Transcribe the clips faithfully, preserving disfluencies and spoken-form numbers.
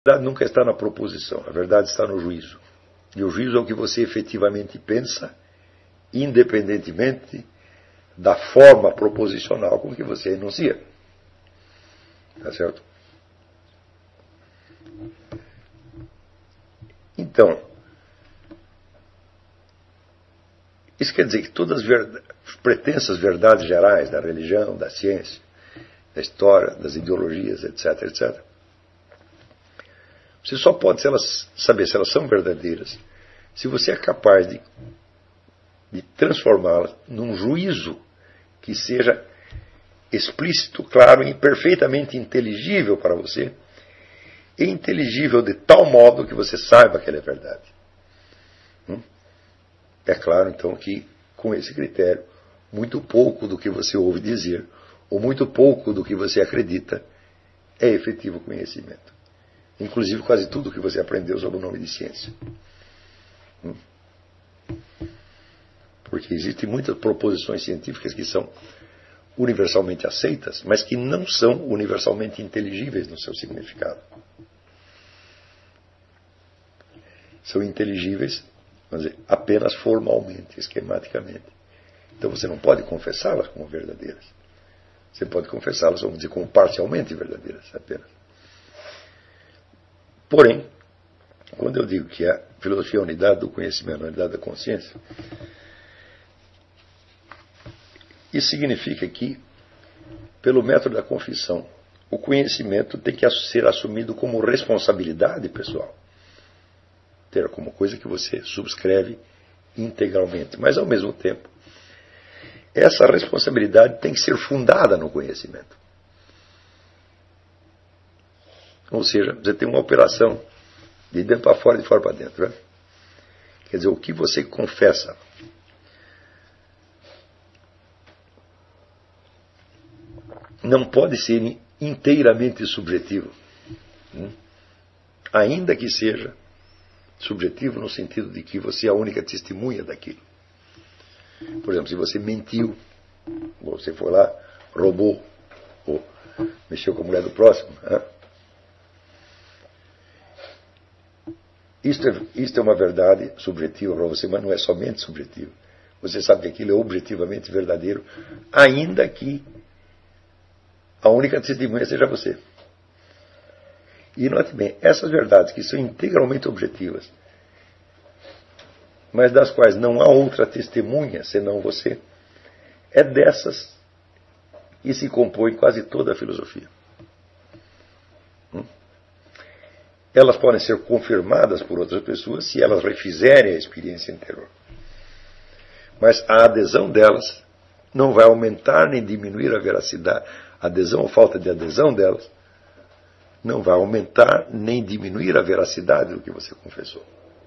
A verdade nunca está na proposição, a verdade está no juízo. E o juízo é o que você efetivamente pensa, independentemente da forma proposicional com que você enuncia. Tá certo? Então, isso quer dizer que todas as verdade, pretensas verdades gerais da religião, da ciência, da história, das ideologias, etc, etcétera, você só pode se elas, saber se elas são verdadeiras se você é capaz de, de transformá-las num juízo que seja explícito, claro e perfeitamente inteligível para você, e inteligível de tal modo que você saiba que ela é verdade. Hum? É claro, então, que com esse critério, muito pouco do que você ouve dizer, ou muito pouco do que você acredita, é efetivo conhecimento. Inclusive quase tudo que você aprendeu sob o nome de ciência. Hum? Porque existem muitas proposições científicas que são universalmente aceitas, mas que não são universalmente inteligíveis no seu significado. São inteligíveis, vamos dizer, apenas formalmente, esquematicamente. Então você não pode confessá-las como verdadeiras. Você pode confessá-las, vamos dizer, como parcialmente verdadeiras apenas. Porém, quando eu digo que a filosofia é a unidade do conhecimento, a unidade da consciência, isso significa que, pelo método da confissão, o conhecimento tem que ser assumido como responsabilidade pessoal. Ter como coisa que você subscreve integralmente. Mas, ao mesmo tempo, essa responsabilidade tem que ser fundada no conhecimento. Ou seja, você tem uma operação de dentro para fora e de fora para dentro. Né? Quer dizer, o que você confessa não pode ser inteiramente subjetivo. Hum? Ainda que seja subjetivo no sentido de que você é a única testemunha daquilo. Por exemplo, se você mentiu, ou você foi lá, roubou, ou mexeu com a mulher do próximo, né? Isto é, isto é uma verdade subjetiva para você, mas não é somente subjetiva. Você sabe que aquilo é objetivamente verdadeiro, ainda que a única testemunha seja você. E note bem, essas verdades que são integralmente objetivas, mas das quais não há outra testemunha senão você, é dessas que se compõe quase toda a filosofia. Hum? Elas podem ser confirmadas por outras pessoas se elas refizerem a experiência interior. Mas a adesão delas não vai aumentar nem diminuir a veracidade. A adesão ou falta de adesão delas não vai aumentar nem diminuir a veracidade do que você confessou.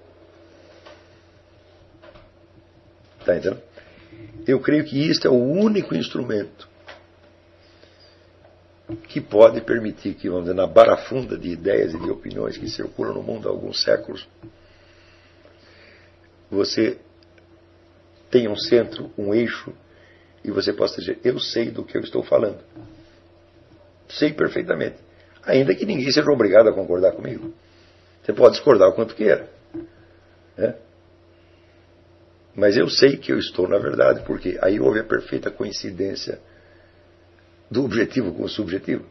Está entendendo? Eu creio que isto é o único instrumento que pode permitir que, vamos dizer, na barafunda de ideias e de opiniões que circulam no mundo há alguns séculos, você tenha um centro, um eixo, e você possa dizer, eu sei do que eu estou falando. Sei perfeitamente. Ainda que ninguém seja obrigado a concordar comigo. Você pode discordar o quanto queira. Né? Mas eu sei que eu estou na verdade, porque aí houve a perfeita coincidência do objetivo com o subjetivo.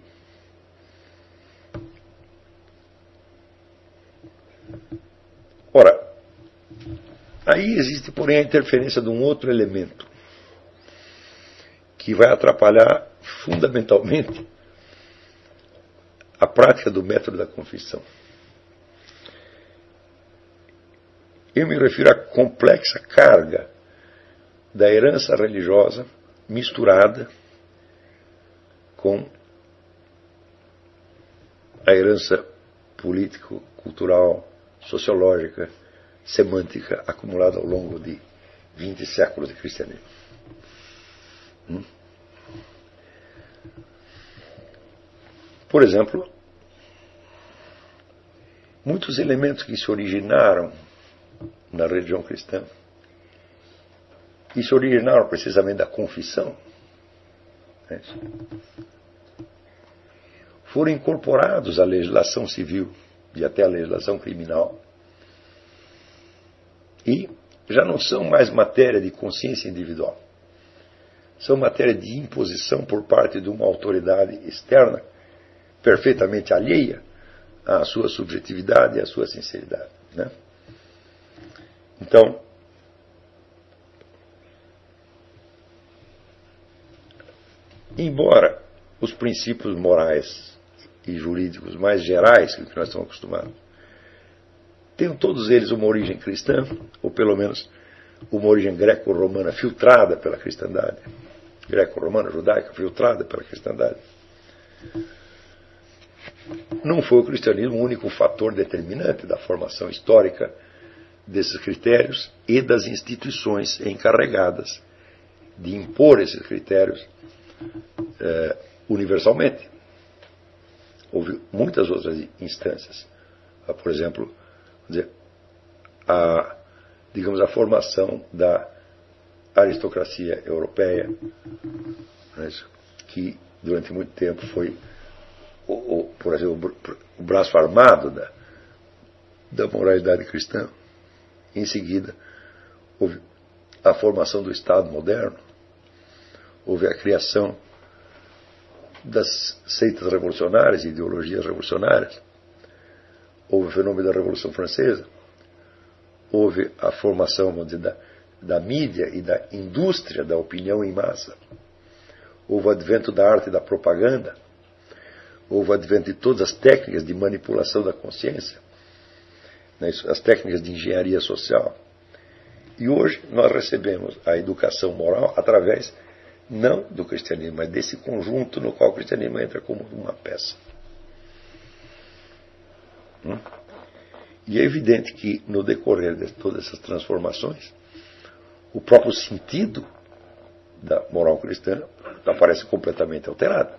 Ora, aí existe, porém, a interferência de um outro elemento que vai atrapalhar fundamentalmente a prática do método da confissão. Eu me refiro à complexa carga da herança religiosa misturada com a herança político, cultural, sociológica, semântica acumulada ao longo de vinte séculos de cristianismo. Hum? Por exemplo, muitos elementos que se originaram na religião cristã e se originaram precisamente da confissão, né, foram incorporados à legislação civil e até a legislação criminal. E já não são mais matéria de consciência individual. São matéria de imposição por parte de uma autoridade externa, perfeitamente alheia à sua subjetividade e à sua sinceridade, né? Então, embora os princípios morais e jurídicos mais gerais que nós estamos acostumados tenham todos eles uma origem cristã, ou pelo menos uma origem greco-romana filtrada pela cristandade, greco-romana, judaica, filtrada pela cristandade, não foi o cristianismo o único fator determinante da formação histórica desses critérios e das instituições encarregadas de impor esses critérios eh, universalmente. Houve muitas outras instâncias. Por exemplo, dizer, a, digamos, a formação da aristocracia europeia, né, que durante muito tempo foi, o, o, por exemplo, o braço armado da, da moralidade cristã. Em seguida, houve a formação do Estado moderno, houve a criação das seitas revolucionárias e ideologias revolucionárias, houve o fenômeno da Revolução Francesa, houve a formação, vamos dizer, da, da mídia e da indústria da opinião em massa, houve o advento da arte e da propaganda, houve o advento de todas as técnicas de manipulação da consciência, né, as técnicas de engenharia social. E hoje nós recebemos a educação moral através não do cristianismo, mas desse conjunto no qual o cristianismo entra como uma peça. Hum? E é evidente que no decorrer de todas essas transformações, o próprio sentido da moral cristã aparece completamente alterado.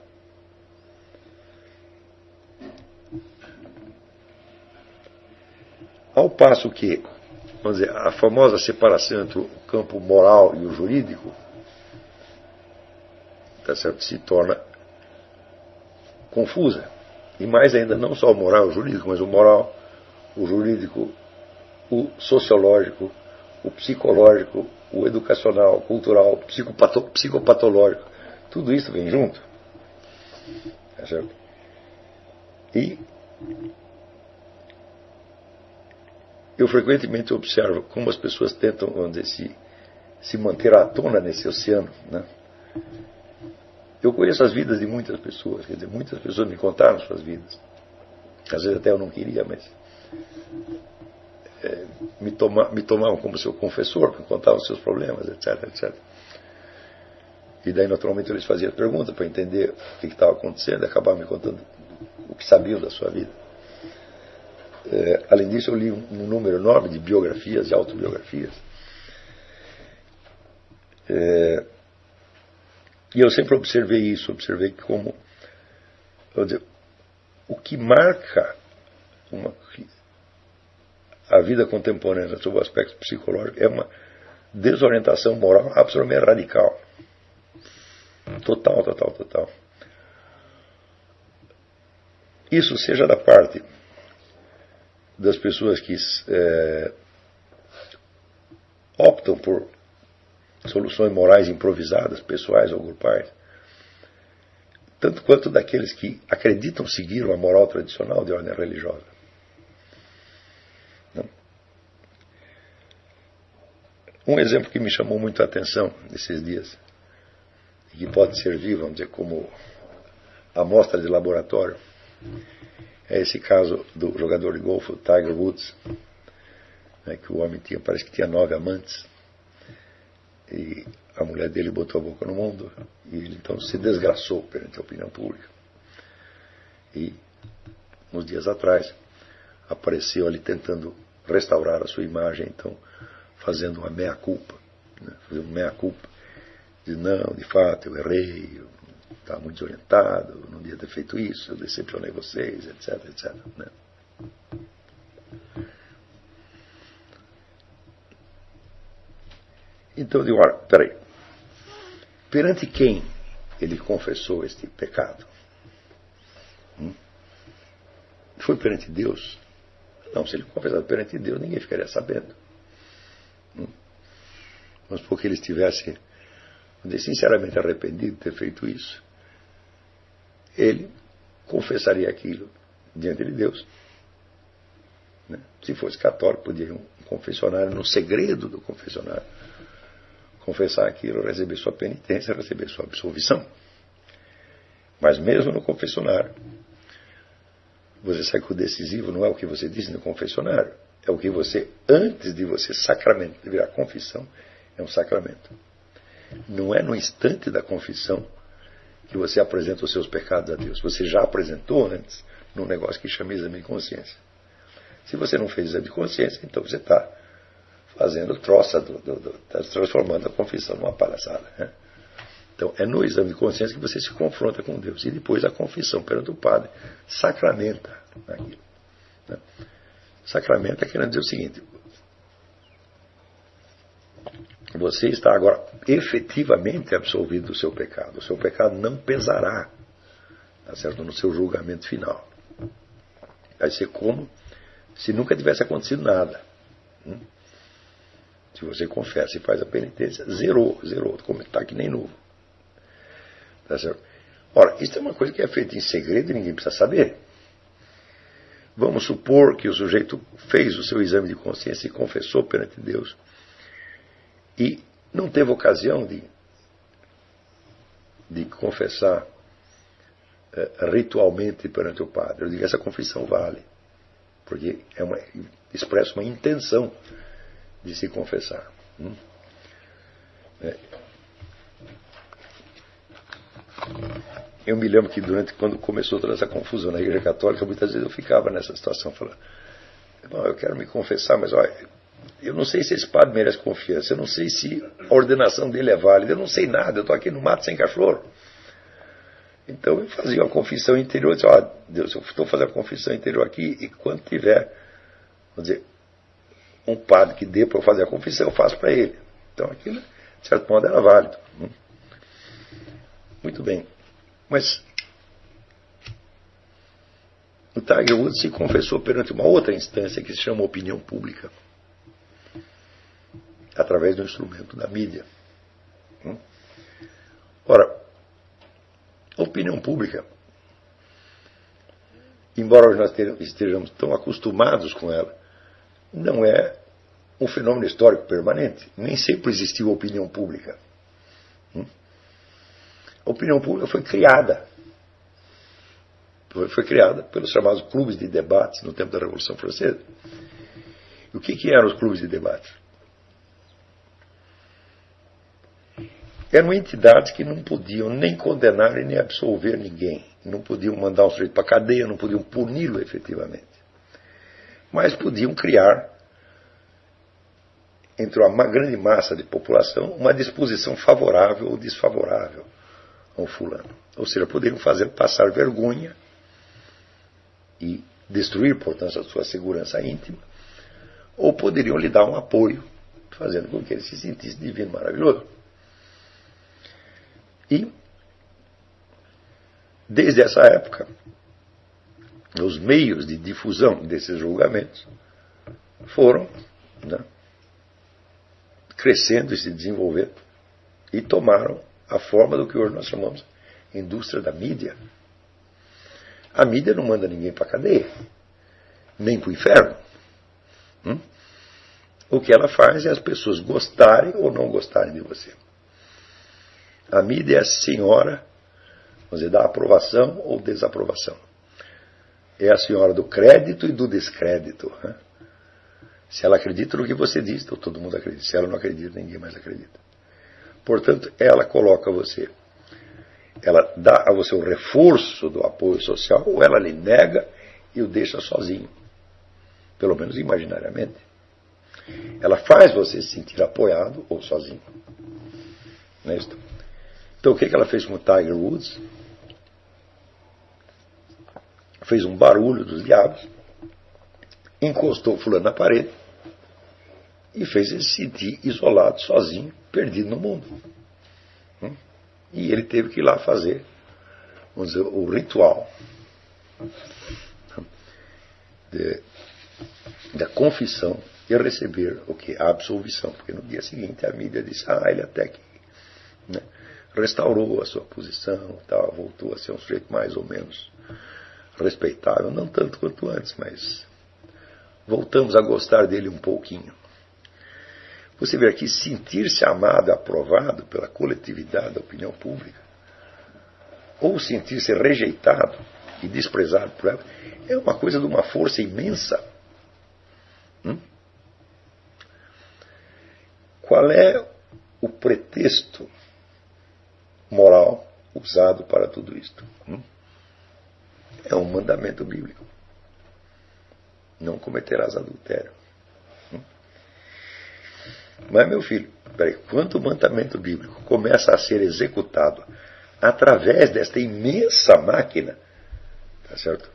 Ao passo que, vamos dizer, a famosa separação entre o campo moral e o jurídico, tá certo, se torna confusa. E mais ainda, não só o moral e o jurídico, mas o moral, o jurídico, o sociológico, o psicológico, o educacional, o cultural, o psicopato, psicopatológico. Tudo isso vem junto. Tá certo? E eu frequentemente observo como as pessoas tentam, vamos dizer, se, se manter à tona nesse oceano, né? Eu conheço as vidas de muitas pessoas, quer dizer, muitas pessoas me contaram suas vidas. Às vezes até eu não queria, mas é, me, toma, me tomavam como seu confessor, me contavam seus problemas, etc, etcétera. E daí, naturalmente, eles faziam perguntas para entender o que estava acontecendo e acabavam me contando o que sabiam da sua vida. É, além disso, eu li um, um número enorme de biografias e autobiografias. É, e eu sempre observei isso, observei que como, vou dizer, o que marca uma, a vida contemporânea sob o aspecto psicológico é uma desorientação moral absolutamente radical. Total, total, total. Isso seja da parte das pessoas que é, optam por soluções morais improvisadas, pessoais ou grupais, tanto quanto daqueles que acreditam seguir uma moral tradicional de ordem religiosa. Não? Um exemplo que me chamou muito a atenção nesses dias, e que pode servir, vamos dizer, como amostra de laboratório, é esse caso do jogador de golfe, o Tiger Woods, né, que o homem tinha, parece que tinha nove amantes, e a mulher dele botou a boca no mundo, e ele então se desgraçou perante a opinião pública. E, uns dias atrás, apareceu ali tentando restaurar a sua imagem, então, fazendo uma meia-culpa, né, fazendo uma meia-culpa, diz, não, de fato, eu errei, eu estava muito desorientado, eu não devia ter feito isso, eu decepcionei vocês, etc, etcétera. Né? Então eu digo, olha, peraí, perante quem ele confessou este pecado? Hum? Foi perante Deus? Não, se ele confessasse perante Deus, ninguém ficaria sabendo. Hum? Mas porque ele estivesse sinceramente arrependido de ter feito isso, ele confessaria aquilo diante de Deus. Né? Se fosse católico, podia ir um confessionário, no segredo do confessionário, confessar aquilo, receber sua penitência, receber sua absolvição. Mas mesmo no confessionário, você sabe que o decisivo não é o que você diz no confessionário, é o que você, antes de você sacramento, de virar confissão, é um sacramento. Não é no instante da confissão que você apresenta os seus pecados a Deus. Você já apresentou antes num negócio que chama exame de consciência. Se você não fez exame de consciência, então você está fazendo troça, está transformando a confissão numa palhaçada. Né? Então é no exame de consciência que você se confronta com Deus. E depois a confissão perante o padre sacramenta aquilo. Né? Sacramenta querendo dizer o seguinte: você está agora efetivamente absolvido do seu pecado. O seu pecado não pesará, tá certo? No seu julgamento final. Vai ser como se nunca tivesse acontecido nada. Hum? Se você confessa e faz a penitência, zerou, zerou, como está que nem novo. Tá certo? Ora, isso é uma coisa que é feita em segredo e ninguém precisa saber. Vamos supor que o sujeito fez o seu exame de consciência e confessou perante Deus e não teve ocasião de, de confessar eh, ritualmente perante o padre. Eu digo, essa confissão vale, porque é uma, expressa uma intenção de se confessar. Hum? É. Eu me lembro que durante, quando começou toda essa confusão na Igreja Católica, muitas vezes eu ficava nessa situação, falando, eu quero me confessar, mas olha, eu não sei se esse padre merece confiança, eu não sei se a ordenação dele é válida, eu não sei nada, eu estou aqui no mato sem cachorro. Então eu fazia uma confissão interior, eu disse, ó, Deus, eu estou fazendo a confissão interior aqui, e quando tiver, vamos dizer, um padre que dê para eu fazer a confissão, eu faço para ele. Então aquilo, de certo modo, era válido. Muito bem. Mas o Tiger Woods se confessou perante uma outra instância que se chama opinião pública, através do instrumento da mídia. Ora, a opinião pública, embora nós estejamos tão acostumados com ela, não é um fenômeno histórico permanente. Nem sempre existiu opinião pública. A opinião pública foi criada. Foi, foi criada pelos chamados clubes de debates no tempo da Revolução Francesa. E o que, que eram os clubes de debate? Eram entidades que não podiam nem condenar e nem absolver ninguém. Não podiam mandar um sujeito para a cadeia, não podiam puni-lo efetivamente. Mas podiam criar, entre uma grande massa de população, uma disposição favorável ou desfavorável ao fulano. Ou seja, poderiam fazer passar vergonha e destruir, portanto, a sua segurança íntima, ou poderiam lhe dar um apoio, fazendo com que ele se sentisse divino, maravilhoso. E, desde essa época, os meios de difusão desses julgamentos foram, né, crescendo e se desenvolvendo e tomaram a forma do que hoje nós chamamos de indústria da mídia. A mídia não manda ninguém para a cadeia, nem para o inferno. Hum? O que ela faz é as pessoas gostarem ou não gostarem de você. A mídia é a senhora, vamos dizer, da aprovação ou desaprovação. É a senhora do crédito e do descrédito. Né? Se ela acredita no que você diz, então todo mundo acredita. Se ela não acredita, ninguém mais acredita. Portanto, ela coloca você, ela dá a você o reforço do apoio social, ou ela lhe nega e o deixa sozinho. Pelo menos imaginariamente. Ela faz você se sentir apoiado ou sozinho. Não é isso? Então o que ela fez com o Tiger Woods? Fez um barulho dos diabos, encostou o fulano na parede e fez ele se sentir isolado, sozinho, perdido no mundo. E ele teve que ir lá fazer, vamos dizer, o ritual de da confissão e receber o que? A absolvição. Porque no dia seguinte a mídia disse, ah, ele até que, né, restaurou a sua posição, tal, voltou a ser um sujeito mais ou menos respeitável, não tanto quanto antes, mas voltamos a gostar dele um pouquinho. Você vê aqui, sentir-se amado e aprovado pela coletividade da opinião pública, ou sentir-se rejeitado e desprezado por ela, é uma coisa de uma força imensa. Hum? Qual é o pretexto moral usado para tudo isto? Hum? É um mandamento bíblico. Não cometerás adultério. Hum? Mas, meu filho, peraí, quando o mandamento bíblico começa a ser executado através desta imensa máquina, tá certo?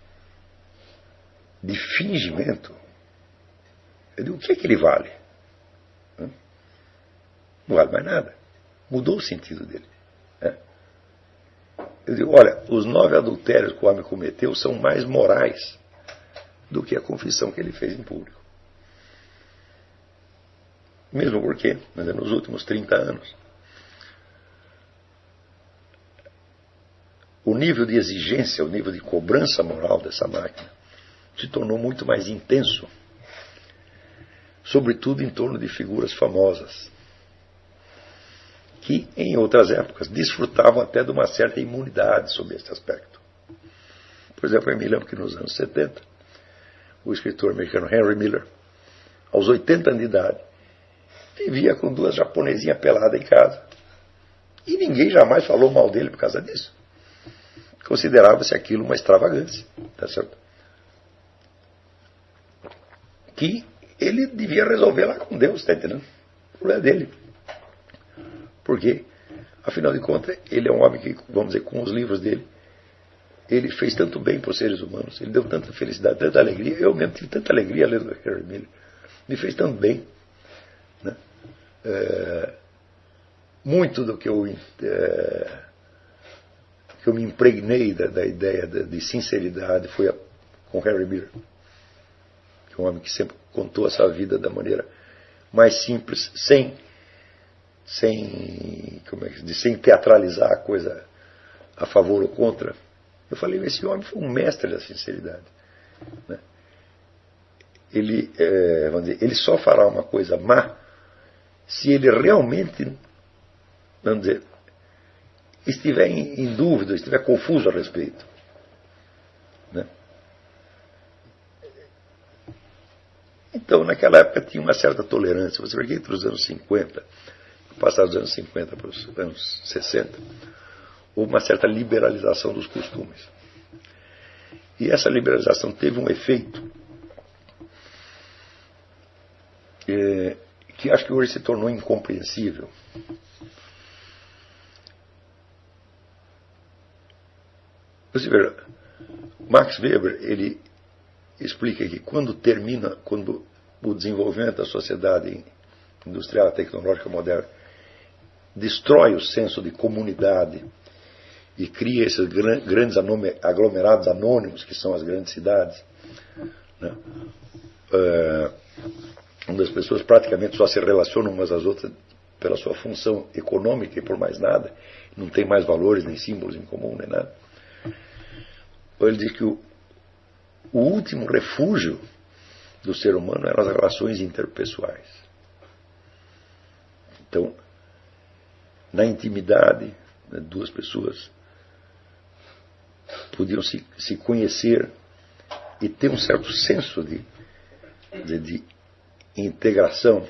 De fingimento, eu digo, o que é que ele vale? Hum? Não vale mais nada. Mudou o sentido dele. Né? Eu digo, olha, os nove adultérios que o homem cometeu são mais morais do que a confissão que ele fez em público. Mesmo porque, nos últimos trinta anos, o nível de exigência, o nível de cobrança moral dessa máquina se tornou muito mais intenso, sobretudo em torno de figuras famosas, que em outras épocas desfrutavam até de uma certa imunidade sobre esse aspecto. Por exemplo, eu me lembro que nos anos setenta, o escritor americano Henry Miller, aos oitenta anos de idade, vivia com duas japonesinhas peladas em casa. E ninguém jamais falou mal dele por causa disso. Considerava-se aquilo uma extravagância. Tá certo? Que ele devia resolver lá com Deus, está entendendo? O problema é dele. Porque, afinal de contas, ele é um homem que, vamos dizer, com os livros dele, ele fez tanto bem para os seres humanos, ele deu tanta felicidade, tanta alegria. Eu mesmo tive tanta alegria lendo Henry Miller. Me fez tanto bem. Né? É, muito do que eu, é, que eu me impregnei da, da ideia de, de sinceridade foi a, com Henry Miller, que é um homem que sempre contou a sua vida da maneira mais simples, sem, sem, como é que se diz, sem teatralizar a coisa a favor ou contra. Eu falei, esse homem foi um mestre da sinceridade. Né? Ele, é, vamos dizer, ele só fará uma coisa má se ele realmente, vamos dizer, estiver em, em dúvida, estiver confuso a respeito. Né? Então, naquela época tinha uma certa tolerância. Você vê que entre os anos cinquenta, passados dos anos cinquenta para os anos sessenta, houve uma certa liberalização dos costumes. E essa liberalização teve um efeito é, que acho que hoje se tornou incompreensível. Você vê, Max Weber, ele explica que quando termina, quando o desenvolvimento da sociedade industrial e tecnológica moderna destrói o senso de comunidade e cria esses grandes aglomerados anônimos, que são as grandes cidades, né? uh, onde as pessoas praticamente só se relacionam umas às outras pela sua função econômica e por mais nada, não tem mais valores, nem símbolos em comum, nem nada. Ele diz que o, o último refúgio do ser humano eram as relações interpessoais. Então, na intimidade, né, duas pessoas podiam se, se conhecer e ter um certo senso de, de, de integração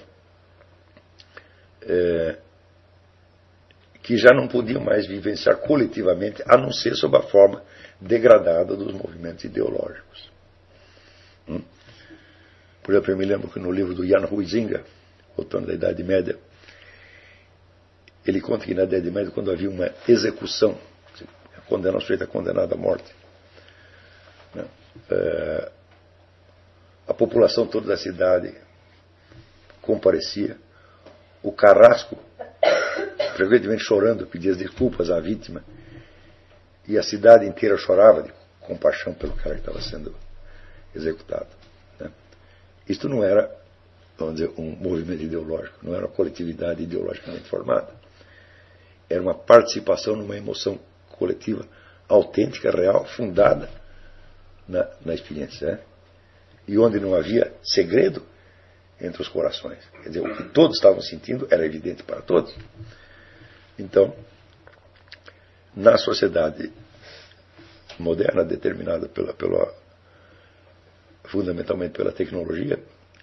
é, que já não podiam mais vivenciar coletivamente, a não ser sob a forma degradada dos movimentos ideológicos. Hum? Por exemplo, eu me lembro que no livro do Jan Huizinga, voltando da Idade Média, ele conta que na Idade Média, quando havia uma execução, condenar o sujeito é condenado à morte, né? é, a população toda da cidade comparecia, o carrasco frequentemente chorando, pedia desculpas à vítima, e a cidade inteira chorava de compaixão pelo cara que estava sendo executado, né? Isto não era, vamos dizer, um movimento ideológico, não era uma coletividade ideologicamente formada. Era uma participação numa emoção coletiva autêntica, real, fundada na, na experiência. Né? E onde não havia segredo entre os corações. Quer dizer, o que todos estavam sentindo era evidente para todos. Então, na sociedade moderna, determinada pela, pela, fundamentalmente pela tecnologia,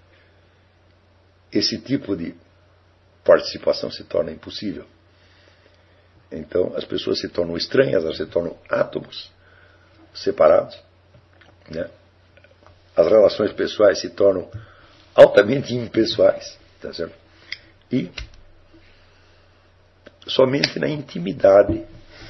esse tipo de participação se torna impossível. Então, as pessoas se tornam estranhas, elas se tornam átomos separados. Né? As relações pessoais se tornam altamente impessoais. Tá certo? E somente na intimidade,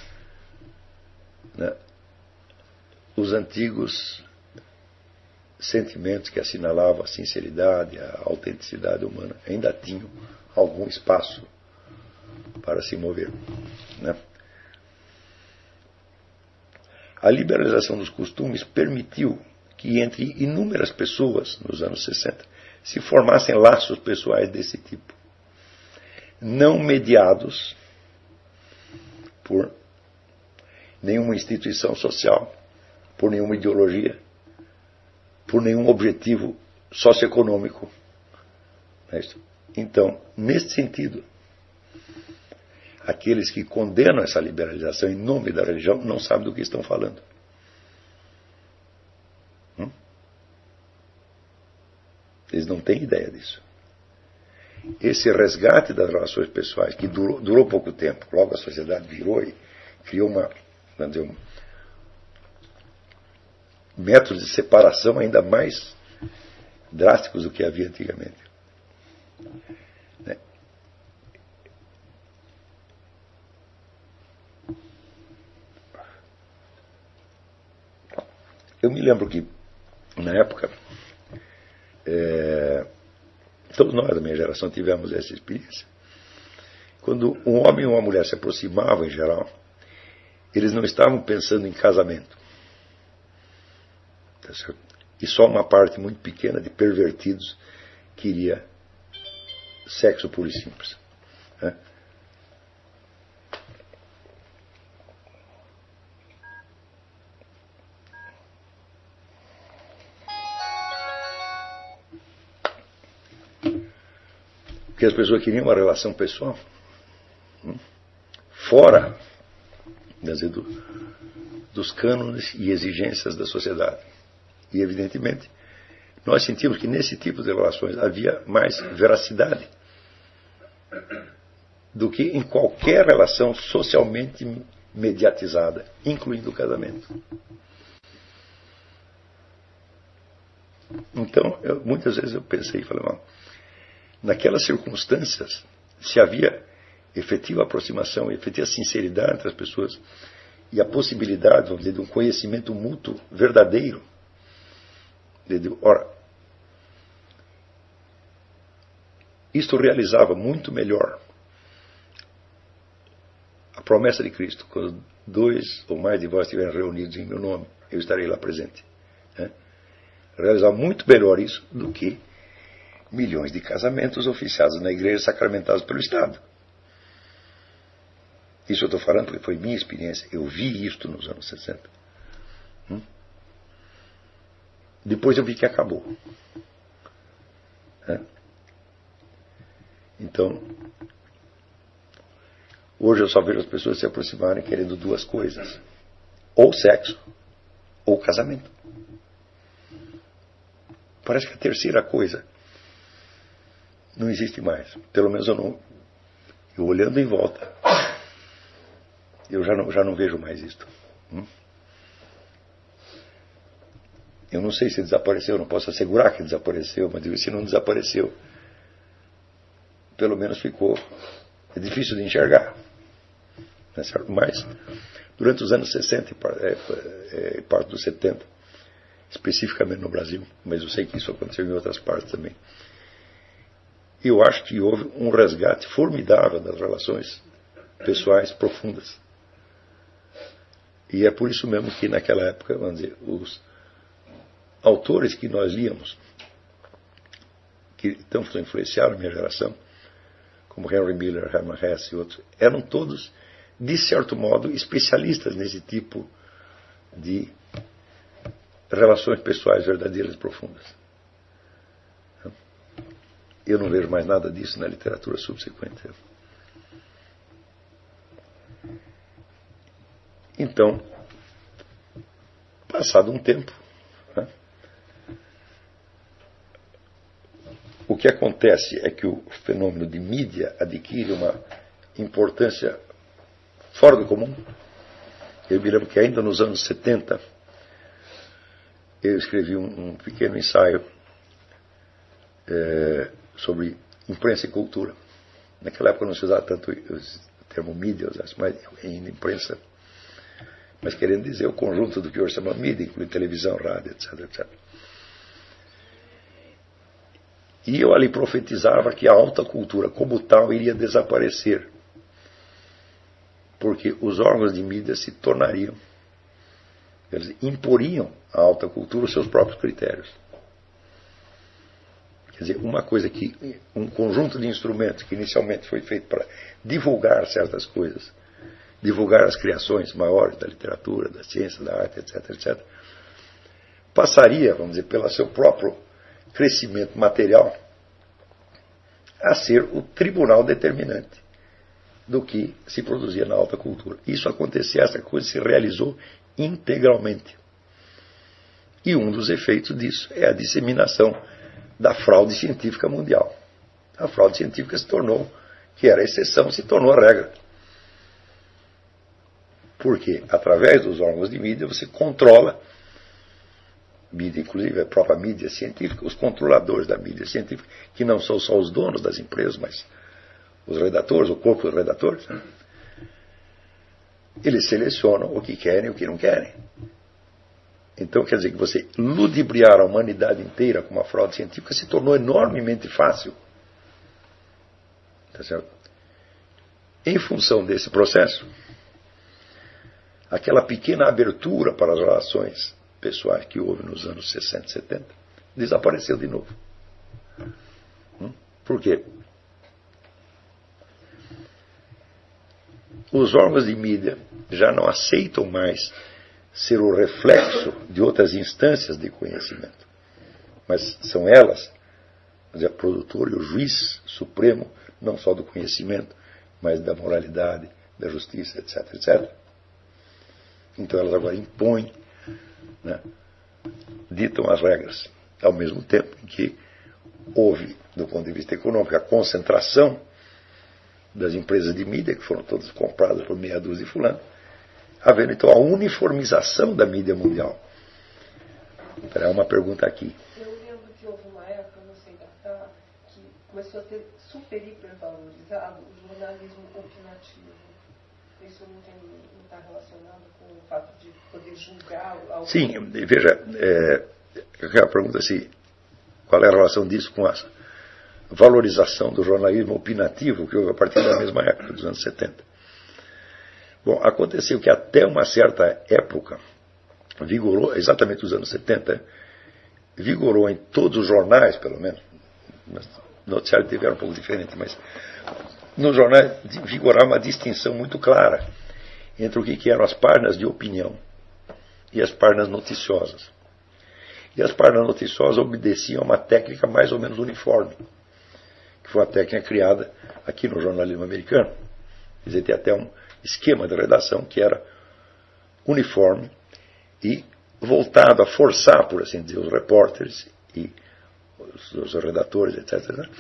né, os antigos sentimentos que assinalavam a sinceridade, a autenticidade humana, ainda tinham algum espaço para se mover. Né? A liberalização dos costumes permitiu que entre inúmeras pessoas, nos anos sessenta, se formassem laços pessoais desse tipo, não mediados por nenhuma instituição social, por nenhuma ideologia, por nenhum objetivo socioeconômico. Então, nesse sentido, aqueles que condenam essa liberalização em nome da religião não sabem do que estão falando. Hum? Eles não têm ideia disso. Esse resgate das relações pessoais, que durou, durou pouco tempo, logo a sociedade virou e criou uma, vamos dizer, um métodos de separação ainda mais drásticos do que havia antigamente. Né? Eu me lembro que, na época, é, todos nós da minha geração tivemos essa experiência. Quando um homem e uma mulher se aproximavam, em geral, eles não estavam pensando em casamento. Tá certo? E só uma parte muito pequena de pervertidos queria sexo puro e simples. Né? Porque as pessoas queriam uma relação pessoal, fora, quer dizer, do, dos cânones e exigências da sociedade. E, evidentemente, nós sentimos que nesse tipo de relações havia mais veracidade do que em qualquer relação socialmente mediatizada, incluindo o casamento. Então, eu, muitas vezes eu pensei e falei, não, naquelas circunstâncias, se havia efetiva aproximação, efetiva sinceridade entre as pessoas e a possibilidade, vamos dizer, de um conhecimento mútuo verdadeiro. Ora, isto realizava muito melhor a promessa de Cristo: quando dois ou mais de vós estiverem reunidos em meu nome, eu estarei lá presente. Né? Realizava muito melhor isso do que milhões de casamentos oficiados na igreja, sacramentados pelo Estado. Isso eu estou falando porque foi minha experiência. Eu vi isto nos anos sessenta. Hum? Depois eu vi que acabou. É? Então, hoje eu só vejo as pessoas se aproximarem querendo duas coisas: ou sexo, ou casamento. Parece que a terceira coisa não existe mais. Pelo menos eu não. Eu olhando em volta, eu já não, já não vejo mais isto. Hum? Eu não sei se desapareceu, não posso assegurar que desapareceu, mas digo, se não desapareceu, pelo menos ficou. É difícil de enxergar. Não é certo? Mas, durante os anos sessenta e parte dos setenta, especificamente no Brasil, mas eu sei que isso aconteceu em outras partes também, eu acho que houve um resgate formidável das relações pessoais profundas. E é por isso mesmo que naquela época, vamos dizer, os autores que nós líamos que tanto influenciaram a minha geração, como Henry Miller, Hermann Hesse e outros, eram todos, de certo modo, especialistas nesse tipo de relações pessoais verdadeiras e profundas. Eu não vejo mais nada disso na literatura subsequente. Então, passado um tempo, né, o que acontece é que o fenômeno de mídia adquire uma importância fora do comum. Eu me lembro que ainda nos anos setenta, eu escrevi um, um pequeno ensaio é, sobre imprensa e cultura. Naquela época não se usava tanto o termo mídia, mas em imprensa, mas querendo dizer o conjunto do que hoje se chama mídia, inclui televisão, rádio, etc, etcétera. E eu ali profetizava que a alta cultura, como tal, iria desaparecer, porque os órgãos de mídia se tornariam, eles imporiam à alta cultura os seus próprios critérios. Quer dizer, uma coisa que, um conjunto de instrumentos que inicialmente foi feito para divulgar certas coisas, divulgar as criações maiores da literatura, da ciência, da arte, etc, etcétera, passaria, vamos dizer, pelo seu próprio crescimento material, a ser o tribunal determinante do que se produzia na alta cultura. Isso acontecia, essa coisa se realizou integralmente. E um dos efeitos disso é a disseminação da fraude científica mundial. A fraude científica se tornou, que era a exceção, se tornou a regra. Porque, através dos órgãos de mídia, você controla, mídia, inclusive a própria mídia científica, os controladores da mídia científica, que não são só os donos das empresas, mas os redatores, o corpo dos redatores, eles selecionam o que querem e o que não querem. Então, quer dizer que você ludibriar a humanidade inteira com uma fraude científica se tornou enormemente fácil. Tá certo? Em função desse processo, aquela pequena abertura para as relações pessoais que houve nos anos sessenta e setenta desapareceu de novo. Por quê? Os órgãos de mídia já não aceitam mais ser o reflexo de outras instâncias de conhecimento, mas são elas, a produtora e o juiz supremo, não só do conhecimento, mas da moralidade, da justiça, etc, etcétera. Então elas agora impõem, né, ditam as regras, ao mesmo tempo em que houve, do ponto de vista econômico, a concentração das empresas de mídia, que foram todas compradas por meia dúzia de fulano, havendo então a uniformização da mídia mundial. Para uma pergunta aqui. Eu lembro que houve uma época, não sei datar, que começou a ter super hipervalorizado o jornalismo opinativo. Isso não está relacionado com o fato de poder julgar algo? Sim, veja, é, a pergunta é assim, qual é a relação disso com a valorização do jornalismo opinativo que houve a partir da mesma época, dos anos setenta. Bom, aconteceu que até uma certa época, vigorou, exatamente os anos setenta, vigorou em todos os jornais, pelo menos, no noticiário T V era um pouco diferente, mas nos jornais vigorava uma distinção muito clara entre o que eram as páginas de opinião e as páginas noticiosas. E as páginas noticiosas obedeciam a uma técnica mais ou menos uniforme, que foi uma técnica criada aqui no jornalismo americano. Quer dizer, tem até um esquema de redação que era uniforme e voltado a forçar, por assim dizer, os repórteres e os, os redatores, etcétera,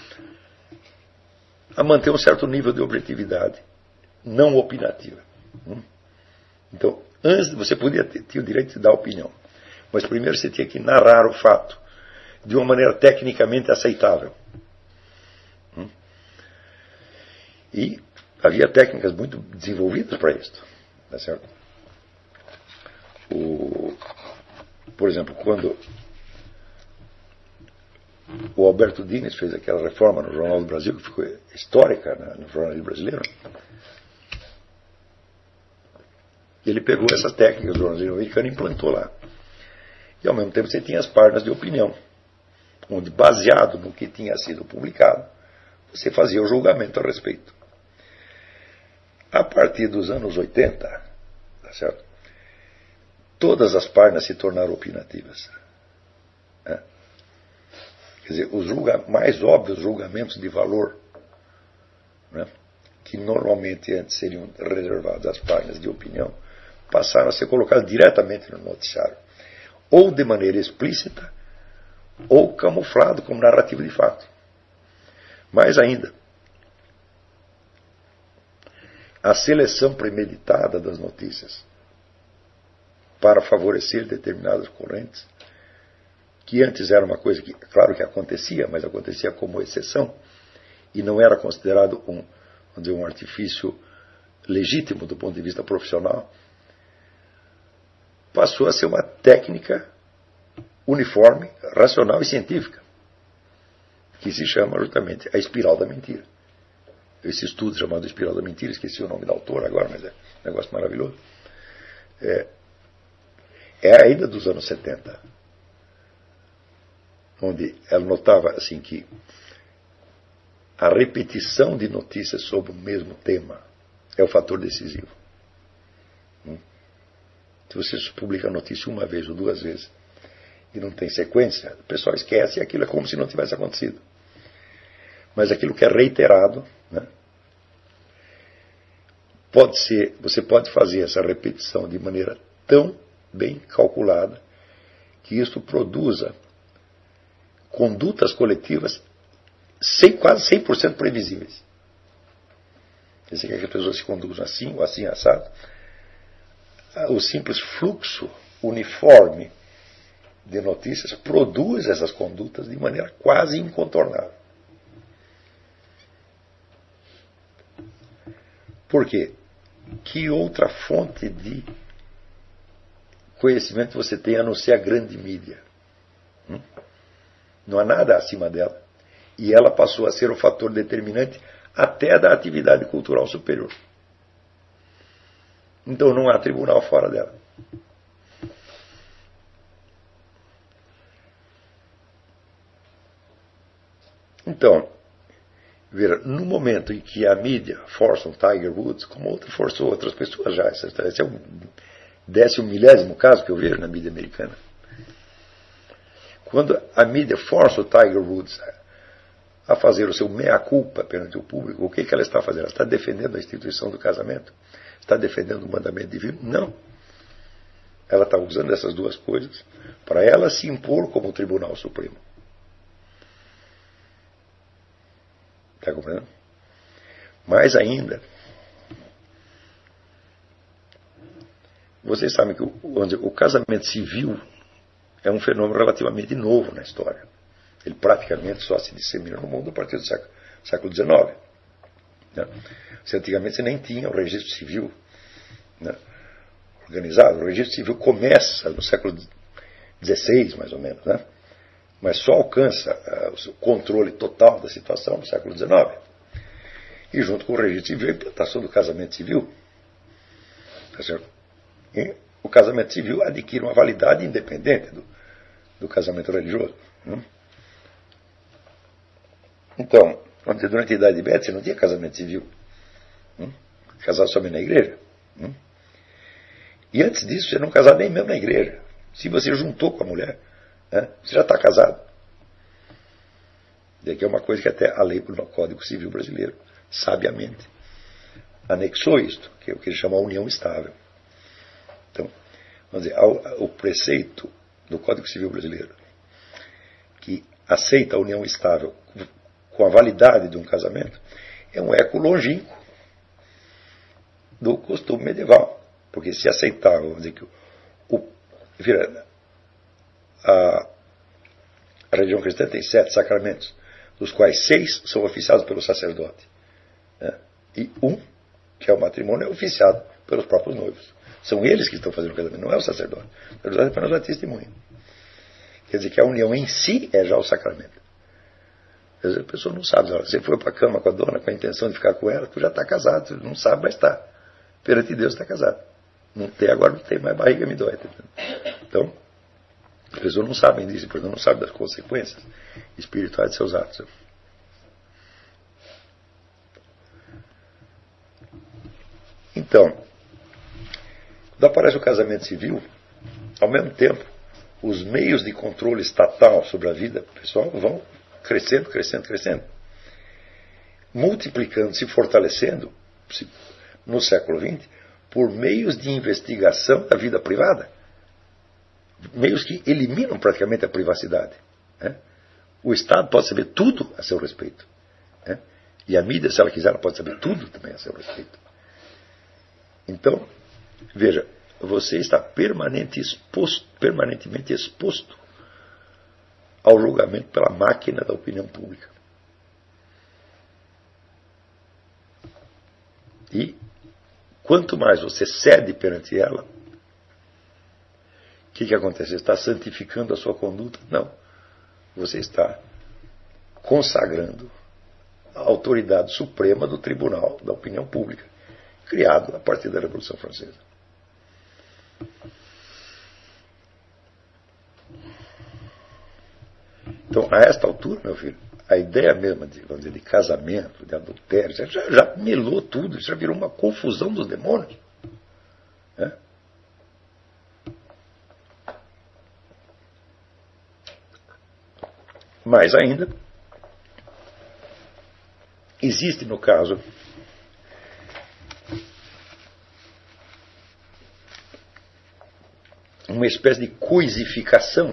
a manter um certo nível de objetividade não opinativa. Então, antes você podia ter, ter o direito de dar opinião, mas primeiro você tinha que narrar o fato de uma maneira tecnicamente aceitável. E havia técnicas muito desenvolvidas para isso. Tá certo? O, por exemplo, quando o Alberto Dines fez aquela reforma no Jornal do Brasil, que ficou histórica, né, no jornalismo brasileiro, ele pegou essas técnicas do jornalismo americano e implantou lá. E ao mesmo tempo você tinha as páginas de opinião. onde, baseado no que tinha sido publicado, você fazia o julgamento a respeito. A partir dos anos oitenta, tá certo? Todas as páginas se tornaram opinativas. Né? Quer dizer, os julga- mais óbvios julgamentos de valor, né, que normalmente antes seriam reservados às páginas de opinião, passaram a ser colocados diretamente no noticiário, ou de maneira explícita, ou camuflado como narrativa de fato. Mais ainda, a seleção premeditada das notícias para favorecer determinadas correntes, que antes era uma coisa que, claro que acontecia, mas acontecia como exceção, e não era considerado um, vamos dizer, um artifício legítimo do ponto de vista profissional, passou a ser uma técnica uniforme, racional e científica, que se chama justamente a espiral da mentira. Esse estudo chamado Espiral da Mentira, esqueci o nome da autora agora, mas é um negócio maravilhoso, é, é ainda dos anos setenta, onde ela notava assim que a repetição de notícias sobre o mesmo tema é o fator decisivo. Se você publica a notícia uma vez ou duas vezes e não tem sequência, o pessoal esquece e aquilo é como se não tivesse acontecido. Mas aquilo que é reiterado, né, pode ser, você pode fazer essa repetição de maneira tão bem calculada que isso produza condutas coletivas sem, quase cem por cento previsíveis. Você quer que as pessoas se conduzam assim ou assim assado? O simples fluxo uniforme de notícias produz essas condutas de maneira quase incontornável. Por quê? Que outra fonte de conhecimento você tem a não ser a grande mídia? Hum? Não há nada acima dela. E ela passou a ser o fator determinante até da atividade cultural superior. Então não há tribunal fora dela. Então, veja, no momento em que a mídia força um Tiger Woods, como outra forçou outras pessoas já, esse é o décimo milésimo caso que eu vejo na mídia americana. Quando a mídia força o Tiger Woods a fazer o seu meia-culpa perante o público, o que, que ela está fazendo? Ela está defendendo a instituição do casamento? Está defendendo o mandamento divino? Não. Ela está usando essas duas coisas para ela se impor como Tribunal Supremo. Está compreendendo? Mais ainda, vocês sabem que o, o casamento civil é um fenômeno relativamente novo na história. Ele praticamente só se dissemina no mundo a partir do século, século dezenove. Né? Se antigamente você nem tinha o registro civil, né, organizado. O registro civil começa no século dezesseis, mais ou menos, né? Mas só alcança uh, o controle total da situação no século dezenove. E junto com o registro civil, a implantação do casamento civil. Tá certo? E o casamento civil adquire uma validade independente do, do casamento religioso. Né? Então, durante a Idade Média, você não tinha casamento civil. Hum? Casar somente na igreja. Hum? E antes disso, você não casava nem mesmo na igreja. Se você juntou com a mulher, né, você já está casado. E aqui é uma coisa que até a lei no Código Civil Brasileiro, sabiamente, anexou isto, que é o que ele chama a união estável. Então, vamos dizer, ao, o preceito do Código Civil Brasileiro, que aceita a união estável com a validade de um casamento, é um eco longínquo do costume medieval. Porque se aceitar, vamos dizer que o, o a, a religião cristã tem sete sacramentos, dos quais seis são oficiados pelo sacerdote, né? E um, que é o matrimônio, é oficiado pelos próprios noivos. São eles que estão fazendo o casamento, não é o sacerdote. O sacerdote é apenas uma testemunha. Quer dizer que a união em si é já o sacramento. Às vezes a pessoa não sabe. Você foi para a cama com a dona com a intenção de ficar com ela, tu já está casado, tu não sabe, mas está. Perante Deus está casado. Não tem, agora não tem mais barriga, me dói. Tá? Então, as pessoas não sabem disso, porque não sabem das consequências. espirituais de seus atos. Então, quando aparece o casamento civil, ao mesmo tempo, os meios de controle estatal sobre a vida pessoal vão crescendo, crescendo, crescendo, multiplicando, se fortalecendo no século vinte por meios de investigação da vida privada, meios que eliminam praticamente a privacidade. Né? O Estado pode saber tudo a seu respeito. Né? E a mídia, se ela quiser, ela pode saber tudo também a seu respeito. Então, veja, você está permanente exposto, permanentemente exposto ao julgamento pela máquina da opinião pública. E quanto mais você cede perante ela, o que, que acontece? Você está santificando a sua conduta? Não. Você está consagrando a autoridade suprema do Tribunal da Opinião Pública, criado a partir da Revolução Francesa. Então, a esta altura, meu filho, a ideia mesma de, vamos dizer, de casamento, de adultério, já, já melou tudo, já virou uma confusão dos demônios. Né? Mais ainda, existe no caso uma espécie de coisificação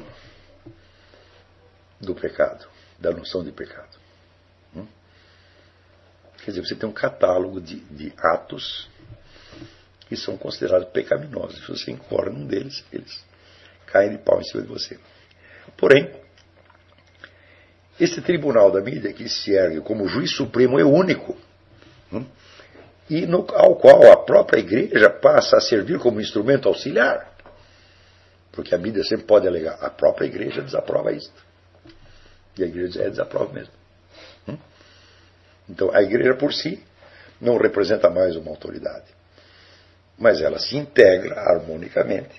do pecado, da noção de pecado. Hum? Quer dizer, você tem um catálogo de, de atos que são considerados pecaminosos. Se você incorre num deles, eles caem de pau em cima de você. Porém, esse tribunal da mídia que se ergue como juiz supremo é único, hum? e no, ao qual a própria igreja passa a servir como instrumento auxiliar. Porque a mídia sempre pode alegar, a própria igreja desaprova isto. E a igreja diz, é, desaprova mesmo. Hum? Então, a igreja por si não representa mais uma autoridade. Mas ela se integra harmonicamente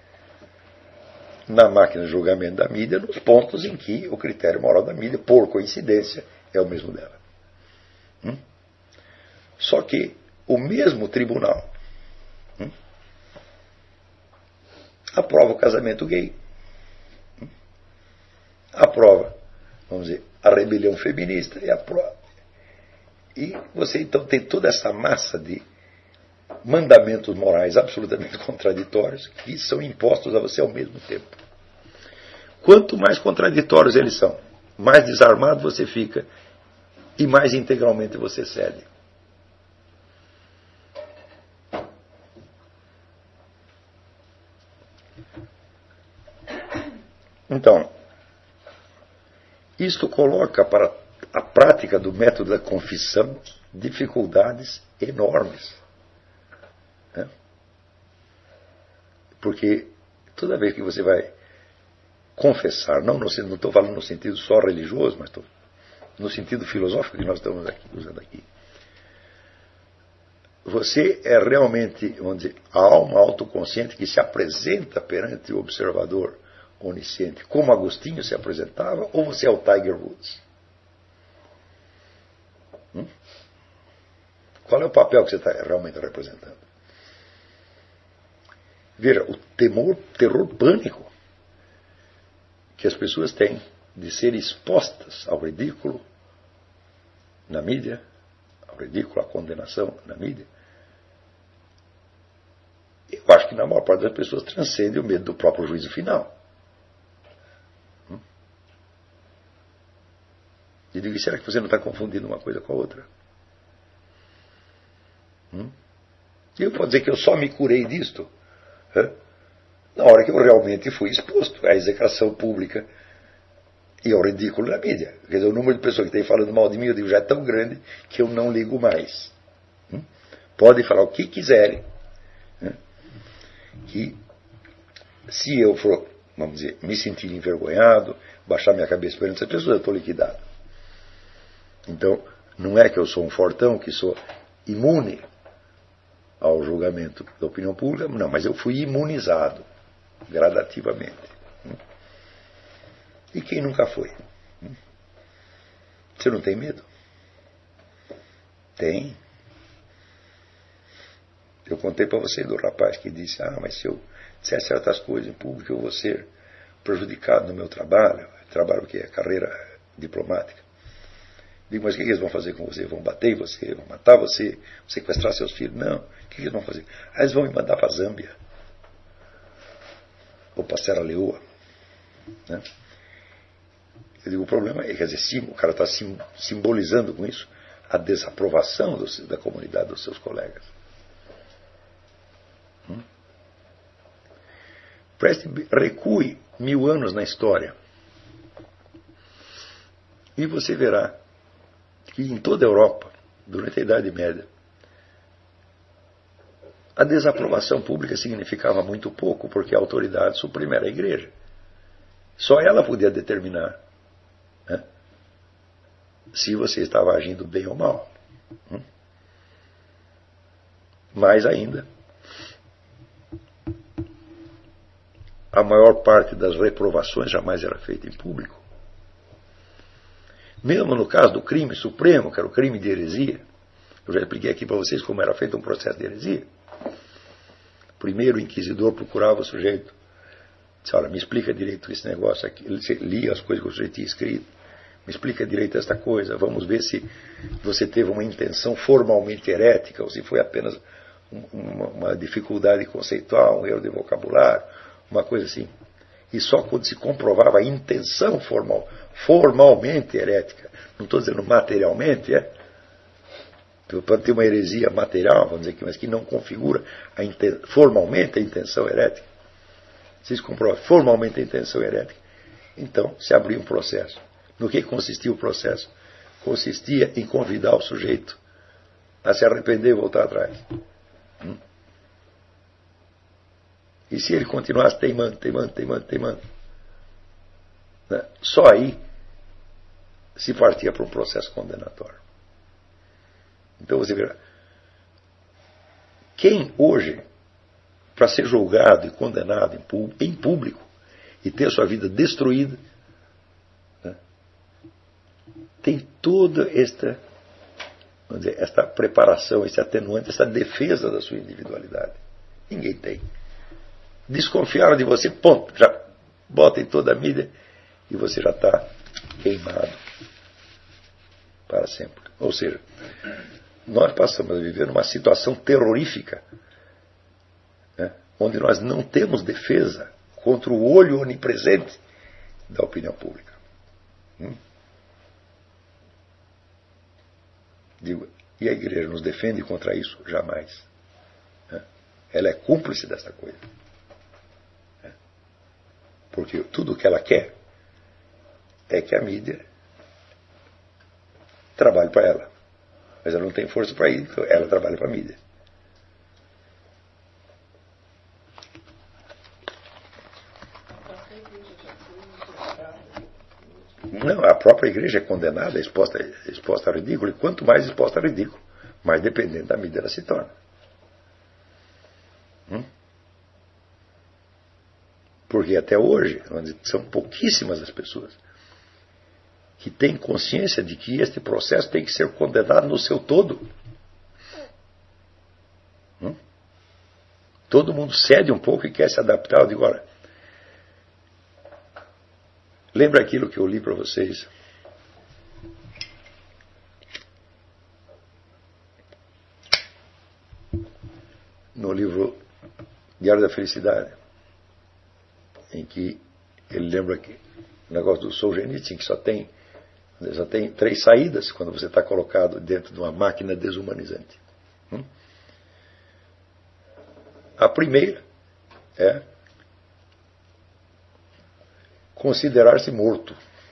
na máquina de julgamento da mídia, nos pontos em que o critério moral da mídia, por coincidência, é o mesmo dela. Hum? Só que o mesmo tribunal hum, aprova o casamento gay. Hum? Aprova, vamos dizer, a rebelião feminista e aprova. E você então tem toda essa massa de mandamentos morais absolutamente contraditórios que são impostos a você ao mesmo tempo. Quanto mais contraditórios eles são, mais desarmado você fica e mais integralmente você cede. Então, isto coloca para a prática do método da confissão dificuldades enormes. Né? Porque toda vez que você vai confessar, não estou falando no sentido só religioso, mas tô, no sentido filosófico que nós estamos aqui, usando aqui, você é realmente, vamos dizer, a alma autoconsciente que se apresenta perante o observador onisciente, como Agostinho se apresentava, ou você é o Tiger Woods? Hum? Qual é o papel que você está realmente representando? Veja, o temor, terror pânico que as pessoas têm de serem expostas ao ridículo na mídia, ao ridículo, à condenação na mídia, eu acho que na maior parte das pessoas transcende o medo do próprio juízo final. Hum? E digo, será que você não está confundindo uma coisa com a outra? Hum? E eu posso dizer que eu só me curei disto hã? na hora que eu realmente fui exposto à execração pública e ao ridículo na mídia. Quer dizer, o número de pessoas que estão falando mal de mim, eu digo, já é tão grande que eu não ligo mais. Hum? Podem falar o que quiserem. Hã? Que se eu for, vamos dizer, me sentir envergonhado, baixar minha cabeça perante essas pessoas, eu estou liquidado. Então, não é que eu sou um fortão, que sou imune ao julgamento da opinião pública, não, mas eu fui imunizado gradativamente. E quem nunca foi? Você não tem medo? Tem. Eu contei para você do rapaz que disse, ah, mas se eu disser certas coisas em público, eu vou ser prejudicado no meu trabalho. Trabalho que é carreira diplomática. Digo, mas o que eles vão fazer com você? Vão bater em você? Vão matar você? Sequestrar seus filhos? Não. O que eles vão fazer? Ah, eles vão me mandar para a Zâmbia. Ou para Serra Leoa. Né? Eu digo, o problema é, quer dizer, sim, o cara está sim, simbolizando com isso a desaprovação do, da comunidade dos seus colegas. Hum? Preste, recue mil anos na história. E você verá que em toda a Europa, durante a Idade Média, a desaprovação pública significava muito pouco, porque a autoridade suprema era a igreja. Só ela podia determinar, né, se você estava agindo bem ou mal. Hum? Mais ainda, a maior parte das reprovações jamais era feita em público. Mesmo no caso do crime supremo, que era o crime de heresia, eu já expliquei aqui para vocês como era feito um processo de heresia. Primeiro o inquisidor procurava o sujeito, disse, olha, me explica direito esse negócio aqui. Ele lia as coisas que o sujeito tinha escrito. Me explica direito esta coisa, vamos ver se você teve uma intenção formalmente herética ou se foi apenas uma, uma dificuldade conceitual, um erro de vocabulário, uma coisa assim. E só quando se comprovava a intenção formal, formalmente herética, não estou dizendo materialmente, é? Pode ter uma heresia material, vamos dizer aqui, mas que não configura a inten- formalmente a intenção herética. Se se comprova formalmente a intenção herética, então se abria um processo. No que consistia o processo? Consistia em convidar o sujeito a se arrepender e voltar atrás. Hum? E se ele continuasse teimando, teimando, teimando, teimando, né? Só aí se partia para um processo condenatório. Então você verá, quem hoje, para ser julgado e condenado em público e ter sua vida destruída, né, tem toda esta, vamos dizer, esta preparação, esse atenuante, essa defesa da sua individualidade. Ninguém tem. Desconfiaram de você, ponto, já bota em toda a mídia e você já está queimado para sempre. Ou seja, nós passamos a viver numa situação terrorífica, né, onde nós não temos defesa contra o olho onipresente da opinião pública. Hum? Digo, e a igreja nos defende contra isso? Jamais. Né? Ela é cúmplice dessa coisa. Né? Porque tudo o que ela quer é que a mídia trabalhe para ela. Mas ela não tem força para isso, então ela trabalha para a mídia. Não, a própria igreja é condenada, é exposta, é exposta a ridículo, e quanto mais exposta a ridículo, mais dependente da mídia ela se torna. Hum? Porque até hoje, são pouquíssimas as pessoas que têm consciência de que este processo tem que ser condenado no seu todo. Hum? Todo mundo cede um pouco e quer se adaptar. Eu digo, olha, lembra aquilo que eu li para vocês? No livro Diário da Felicidade, em que ele lembra que o negócio do Solzhenitsyn, que só tem, só tem três saídas quando você está colocado dentro de uma máquina desumanizante. Hum? A primeira é considerar-se morto.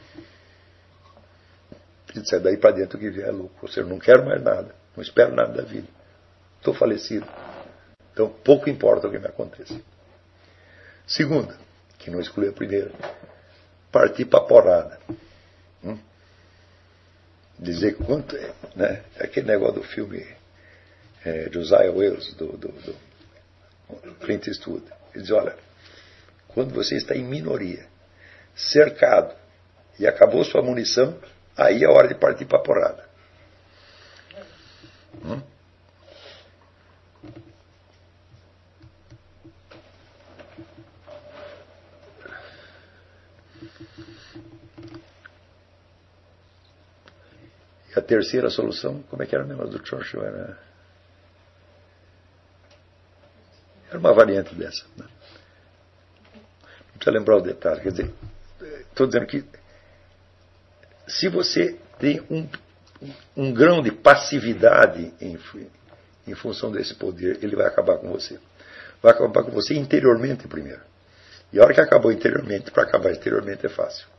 E sai daí para dentro que vier lucro. Ou seja, não quero mais nada, não espero nada da vida. Estou falecido. Então, pouco importa o que me aconteça. Segunda, que não exclui a primeira, partir para a porrada. Hum? Dizer quanto é, né? Aquele negócio do filme é, Josiah Wells, do, do, do Clint Eastwood. Ele diz, olha, quando você está em minoria, cercado, e acabou sua munição, aí é hora de partir para a porrada. Hum? E a terceira solução, como é que era mesmo do Churchill? Era, era uma variante dessa. Né? Não precisa lembrar o detalhe. Quer dizer, estou dizendo que se você tem um, um grão de passividade em, em função desse poder, ele vai acabar com você. Vai acabar com você interiormente primeiro. E a hora que acabou interiormente, para acabar exteriormente é fácil.